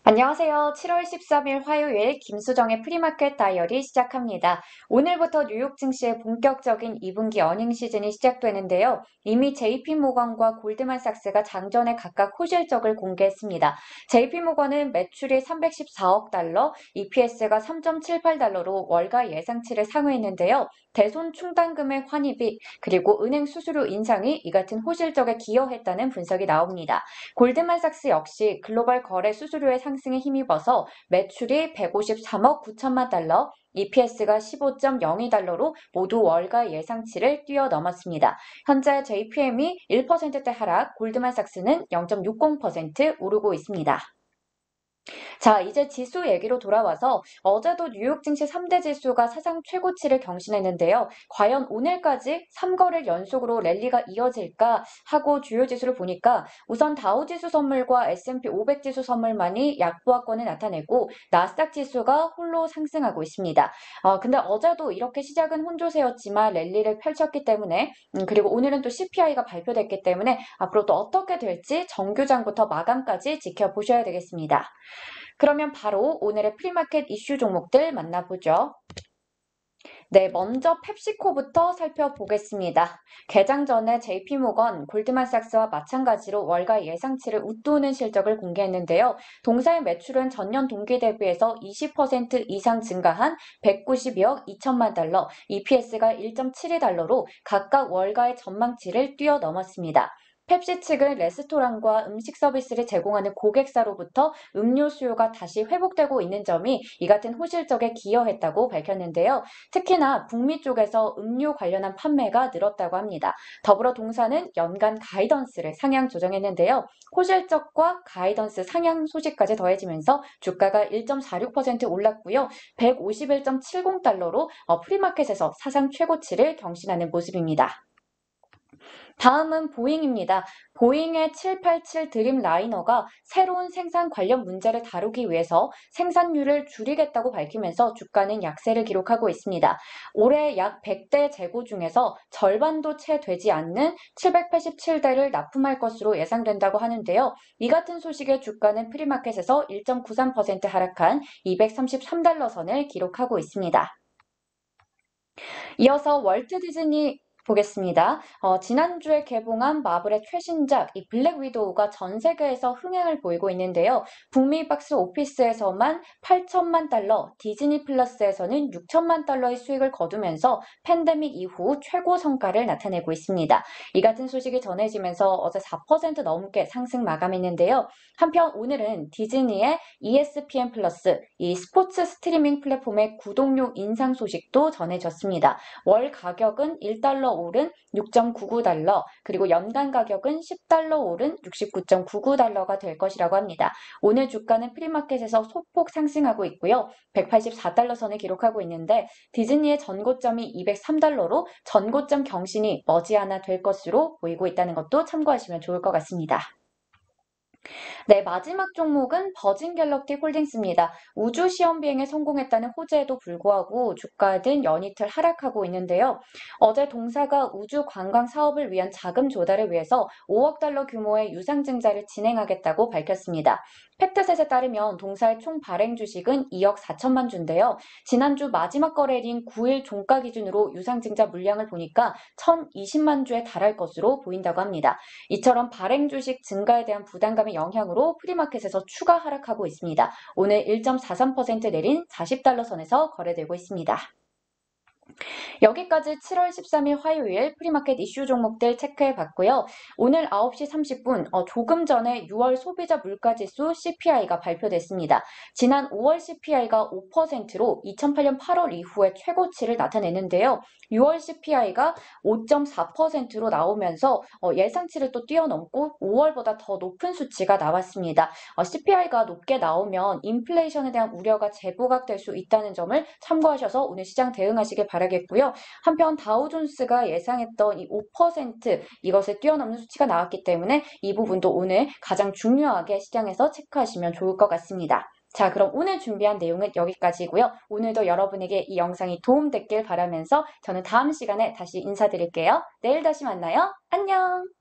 안녕하세요. 7월 13일 화요일 김수정의 프리마켓 다이어리 시작합니다. 오늘부터 뉴욕 증시의 본격적인 2분기 어닝 시즌이 시작되는데요. 이미 JP모건과 골드만삭스가 장전에 각각 호실적을 공개했습니다. JP모건은 매출이 314억 달러, EPS가 3.78달러로 월가 예상치를 상회했는데요. 대손 충당금의 환입이 그리고 은행 수수료 인상이 이 같은 호실적에 기여했다는 분석이 나옵니다. 골드만삭스 역시 글로벌 거래 수수료의 상승에 힘입어서 매출이 153억 9천만 달러, EPS가 15.02달러로 모두 월가 예상치를 뛰어넘었습니다. 현재 JPM이 1%대 하락, 골드만삭스는 0.60% 오르고 있습니다. 자, 이제 지수 얘기로 돌아와서 어제도 뉴욕 증시 3대 지수가 사상 최고치를 경신했는데요. 과연 오늘까지 3거래일 연속으로 랠리가 이어질까 하고 주요 지수를 보니까 우선 다우지수 선물과 S&P 500 지수 선물만이 약보합권을 나타내고 나스닥 지수가 홀로 상승하고 있습니다. 근데 어제도 이렇게 시작은 혼조세였지만 랠리를 펼쳤기 때문에 그리고 오늘은 또 CPI가 발표됐기 때문에 앞으로 또 어떻게 될지 정규장부터 마감까지 지켜보셔야 되겠습니다. 그러면 바로 오늘의 프리마켓 이슈 종목들 만나보죠. 네, 먼저 펩시코부터 살펴보겠습니다. 개장 전에 JP모건, 골드만삭스와 마찬가지로 월가 예상치를 웃도는 실적을 공개했는데요. 동사의 매출은 전년 동기 대비해서 20% 이상 증가한 192억 2천만 달러, EPS가 1.72달러로 각각 월가의 전망치를 뛰어넘었습니다. 펩시 측은 레스토랑과 음식 서비스를 제공하는 고객사로부터 음료 수요가 다시 회복되고 있는 점이 이 같은 호실적에 기여했다고 밝혔는데요. 특히나 북미 쪽에서 음료 관련한 판매가 늘었다고 합니다. 더불어 동사는 연간 가이던스를 상향 조정했는데요. 호실적과 가이던스 상향 소식까지 더해지면서 주가가 1.46% 올랐고요. 151.70달러로 프리마켓에서 사상 최고치를 경신하는 모습입니다. 다음은 보잉입니다. 보잉의 787 드림라이너가 새로운 생산 관련 문제를 다루기 위해서 생산률을 줄이겠다고 밝히면서 주가는 약세를 기록하고 있습니다. 올해 약 100대 재고 중에서 절반도 채 되지 않는 787대를 납품할 것으로 예상된다고 하는데요. 이 같은 소식에 주가는 프리마켓에서 1.93% 하락한 233달러 선을 기록하고 있습니다. 이어서 월트 디즈니 보겠습니다. 지난주에 개봉한 마블의 최신작 이 블랙 위도우가 전 세계에서 흥행을 보이고 있는데요. 북미 박스 오피스에서만 8천만 달러, 디즈니 플러스에서는 6천만 달러의 수익을 거두면서 팬데믹 이후 최고 성과를 나타내고 있습니다. 이 같은 소식이 전해지면서 어제 4% 넘게 상승 마감했는데요. 한편 오늘은 디즈니의 ESPN 플러스 이 스포츠 스트리밍 플랫폼의 구독료 인상 소식도 전해졌습니다. 월 가격은 1달러 오른 6.99달러, 그리고 연간 가격은 10달러 오른 69.99달러가 될 것이라고 합니다. 오늘 주가는 프리마켓에서 소폭 상승하고 있고요. 184달러 선을 기록하고 있는데 디즈니의 전고점이 203달러로 전고점 경신이 머지않아 될 것으로 보이고 있다는 것도 참고하시면 좋을 것 같습니다. 네, 마지막 종목은 버진 갤럭틱 홀딩스입니다. 우주 시험 비행에 성공했다는 호재에도 불구하고 주가는 연이틀 하락하고 있는데요. 어제 동사가 우주 관광 사업을 위한 자금 조달을 위해서 5억 달러 규모의 유상증자를 진행하겠다고 밝혔습니다. 팩트셋에 따르면 동사의 총 발행 주식은 2억 4천만 주인데요. 지난주 마지막 거래일인 9일 종가 기준으로 유상증자 물량을 보니까 1,020만 주에 달할 것으로 보인다고 합니다. 이처럼 발행 주식 증가에 대한 부담감의 영향으로 프리마켓에서 추가 하락하고 있습니다. 오늘 1.43% 내린 40달러 선에서 거래되고 있습니다. 여기까지 7월 13일 화요일 프리마켓 이슈 종목들 체크해봤고요. 오늘 9시 30분 조금 전에 6월 소비자 물가지수 CPI가 발표됐습니다. 지난 5월 CPI가 5%로 2008년 8월 이후에 최고치를 나타내는데요. 6월 CPI가 5.4%로 나오면서 예상치를 또 뛰어넘고 5월보다 더 높은 수치가 나왔습니다. CPI가 높게 나오면 인플레이션에 대한 우려가 재부각될 수 있다는 점을 참고하셔서 오늘 시장 대응하시길 바라겠고요. 한편 다우존스가 예상했던 이 5% 이것을 뛰어넘는 수치가 나왔기 때문에 이 부분도 오늘 가장 중요하게 시장에서 체크하시면 좋을 것 같습니다. 자, 그럼 오늘 준비한 내용은 여기까지고요. 오늘도 여러분에게 이 영상이 도움됐길 바라면서 저는 다음 시간에 다시 인사드릴게요. 내일 다시 만나요. 안녕!